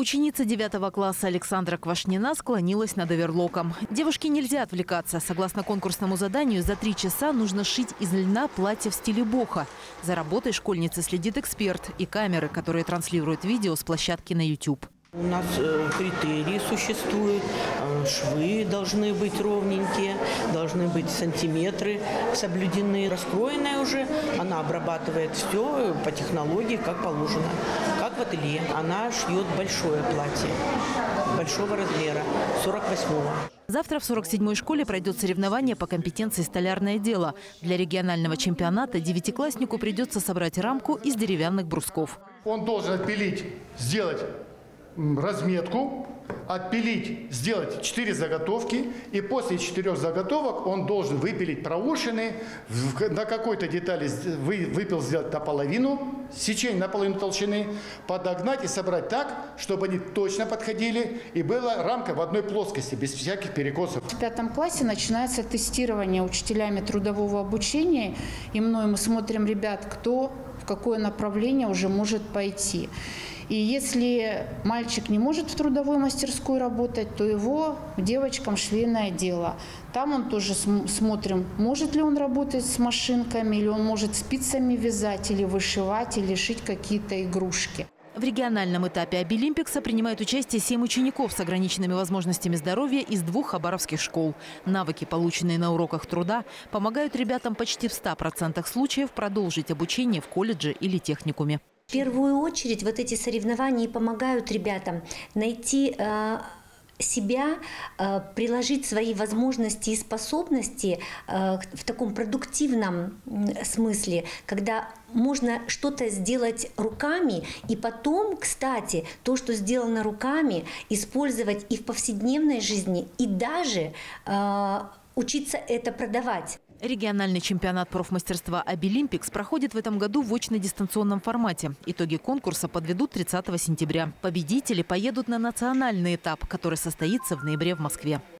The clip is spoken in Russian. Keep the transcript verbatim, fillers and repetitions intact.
Ученица девятого класса Александра Квашнина склонилась над оверлоком. Девушке нельзя отвлекаться. Согласно конкурсному заданию, за три часа нужно сшить из льна платье в стиле бохо. За работой школьницы следит эксперт и камеры, которые транслируют видео с площадки на YouTube. У нас э, критерии существуют, э, швы должны быть ровненькие, должны быть сантиметры соблюдены. Раскроенная уже, она обрабатывает все по технологии, как положено, как в ателье. Она шьет большое платье, большого размера, сорок восьмого. Завтра в сорок седьмой школе пройдет соревнование по компетенции «Столярное дело». Для регионального чемпионата девятикласснику придется собрать рамку из деревянных брусков. Он должен отпилить, сделать разметку, отпилить, сделать четыре заготовки, и после четырех заготовок он должен выпилить проушины, на какой-то детали выпил сделать наполовину, сечение наполовину толщины, подогнать и собрать так, чтобы они точно подходили, и была рамка в одной плоскости, без всяких перекосов. В пятом классе начинается тестирование учителями трудового обучения, и мной мы смотрим ребят, кто в какое направление уже может пойти. И если мальчик не может в трудовой мастерской работать, то его девочкам швейное дело. Там он тоже смотрим, может ли он работать с машинками, или он может спицами вязать, или вышивать, или шить какие-то игрушки. В региональном этапе Обилимпикса принимают участие семь учеников с ограниченными возможностями здоровья из двух хабаровских школ. Навыки, полученные на уроках труда, помогают ребятам почти в ста процентах случаев продолжить обучение в колледже или техникуме. В первую очередь вот эти соревнования помогают ребятам найти э, себя, э, приложить свои возможности и способности э, в таком продуктивном смысле, когда можно что-то сделать руками, и потом, кстати, то, что сделано руками, использовать и в повседневной жизни, и даже э, учиться это продавать. Региональный чемпионат профмастерства «Обилимпикс» проходит в этом году в очно-дистанционном формате. Итоги конкурса подведут тридцатого сентября. Победители поедут на национальный этап, который состоится в ноябре в Москве.